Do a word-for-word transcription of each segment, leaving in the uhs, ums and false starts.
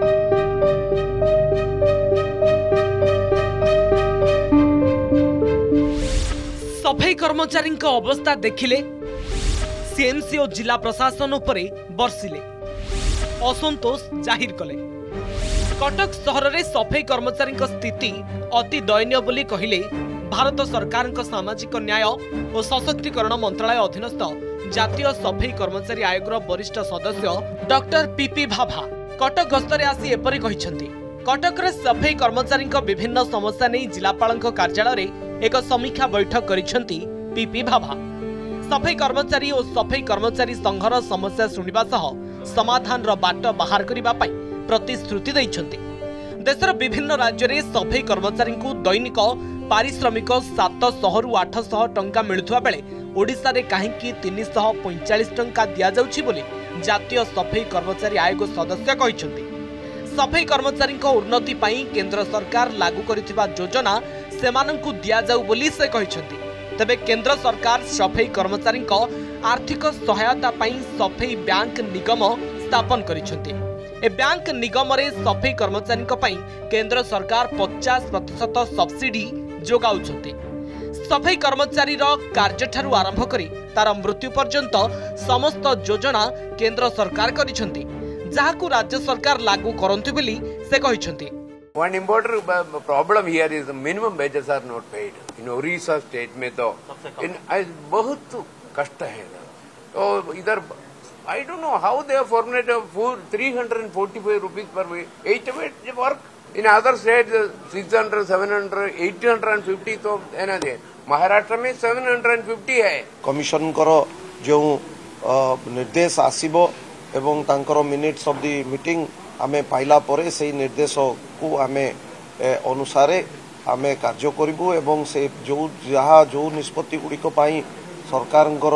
सफाई कर्मचारी अवस्था देखिले सीएमसी और जिला प्रशासन उपरे बर्षिले असंतोष जाहिर कले। कटक सहर में सफाई कर्मचारी स्थिति अति दयनीय बोली कहिले भारत सरकार सामाजिक न्याय और सशक्तिकरण मंत्रालय अधीनस्थ जातीय सफाई कर्मचारी आयोग वरिष्ठ सदस्य डॉक्टर पीपी भाभा कटक गस्तरे आसी एपरि कहिसेंति। कटक सफाई कर्मचारी विभिन्न समस्या नहीं जिलापाल कार्यालय एक समीक्षा बैठक करिसेंति पीपी भाभा। सफाई कर्मचारी और सफाई कर्मचारी संघर समस्या शुणिबा सह समाधान रो बाट बाहर करिबा पई प्रतिश्रुति दैछंती। देशर विभिन्न राज्य में सफाई कर्मचारी को दैनिक पारिश्रमिक सात सौ रु आठ सौ टंका मिलुवा बेले ओडिशा रे काहेकि तीन सौ पैंचालीस टंका दिया जाउछि बोली जातीय सफाई कर्मचारी आयोग सदस्य कहिसेंति। सफाई कर्मचारी उन्नति पाई केंद्र सरकार लागू करिथिबा योजना सेमानंकु दिया जाउ बोली से कहिसेंति। तबे केंद्र सरकार सफाई कर्मचारी आर्थिक सहायता पाई सफाई बैंक निगम स्थापन करिसेंति। ए बैंक निगम रे सफाई कर्मचारी पाई केंद्र सरकार पचास प्रतिशत सब्सिडी जोगाउछंती। सफाई कर्मचारी कार्य ठारू आरंभ करी तार मृत्यु पर्यंत समस्त योजना केंद्र सरकार करिसेंति, जाहाकु राज्य सरकार लागू करंतु बोली से कहिसेंति। One important problem here is the minimum wages are not paid. In Orissa state में तो इन बहुत कष्ट है। तो इधर I don't know how they have formulated for three hundred forty-five rupees per week. Eight of it work. In other states six hundred, seven hundred, eight hundred fifty तो है ना दे। महाराष्ट्र में seven hundred fifty है। Commission करो जो निर्देश आसीबो एवं तांकर मिनिट्स ऑफ दी मीटिंग आमे पाइला परे से निर्देश को आमे अनुसारे आमे कार्य करिबु एवं से जो जहा जो निष्पत्ति गुड़िक पाई सरकारंकर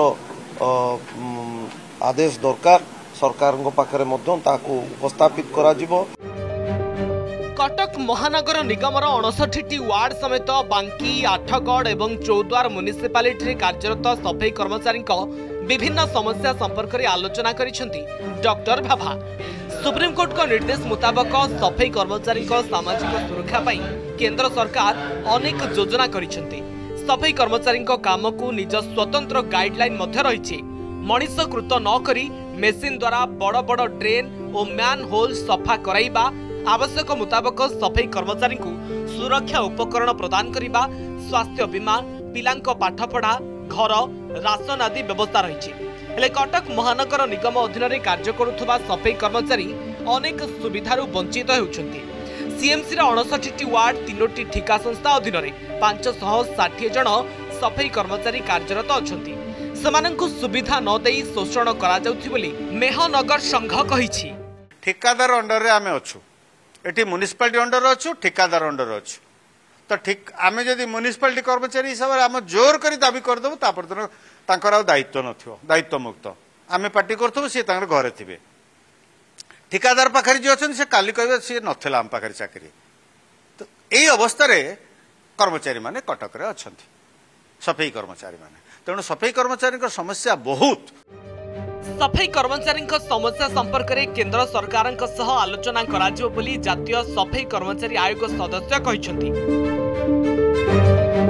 आदेश दरकार सरकारंक पाखरे मध्य ताकू उपस्थापित करा जिवो। कटक महानगर निगमर अड़सठी वार्ड समेत बांकी आठगढ़ एवं चौद्वार म्युनिसिपालिटी कार्यरत सफाई कर्मचारी विभिन्न समस्या संपर्क में आलोचना करिसेंति डॉक्टर भाभा। सुप्रीम कोर्ट का निर्देश मुताबक सफाई कर्मचारी सामाजिक सुरक्षा पाई केंद्र सरकार अनेक योजना करिसेंति। सफाई कर्मचारी काम को निज स्वतंत्र गाइडलाइन मध्य रही मनीषकृत न करी मेसीन द्वारा बड़ बड़ ड्रेन और मैन होल सफा कराइबा आवश्यक मुताबक सफाई कर्मचारी को सुरक्षा उपकरण प्रदान करिबा स्वास्थ्य बीमा पिलांक पाठपढ़ा घर राशन आदि व्यवस्था रही। हेले कटक महानगर निगम अधीन रे कार्य करुथबा सफाई कर्मचारी अनेक सुविधारु वंचित होउछंती। सीएमसी रा अड़सठी वार्ड तीनोटी ठिका संस्था अधीन रे पांच सौ साठ जन सफाई कर्मचारी कार्यरत अछंती। समानंकु सुविधा न देई शोषण करा जाउथि बोली मेहनगर संघ कहिछि। ठिकादार अंडर रे आमे अछु, एठी म्युनिसिपालिटी अंडर अछु, ठिकादार अंडर अछु। तो ठीक आमे जदि म्युनिसिपालिटी कर्मचारी हिसाब से आम जोर करी दाबी करदेबु तापर दिन तांकर आ दायित्व नथियो, दायित्व मुक्त आमे पार्टी करथबु सी तांकर घरे थिबे। ठिकादार पाखरी जे अछन से काली कहबे सी नथिला आम पाखरी चाकरी। तो एई अवस्था रे कर्मचारी माने कटक रे अछंती सफाई कर्मचारी माने। तेणु सफाई कर्मचारी को समस्या बहुत। सफाई कर्मचारी समस्या संपर्क में केंद्र सरकार आलोचना कराजिबो बोली जातीय सफाई कर्मचारी आयोग सदस्य कहिसेंति।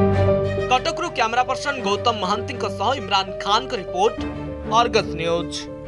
कटकरू कैमरा पर्सन गौतम महांती इमरान खान का रिपोर्ट, अर्गस न्यूज।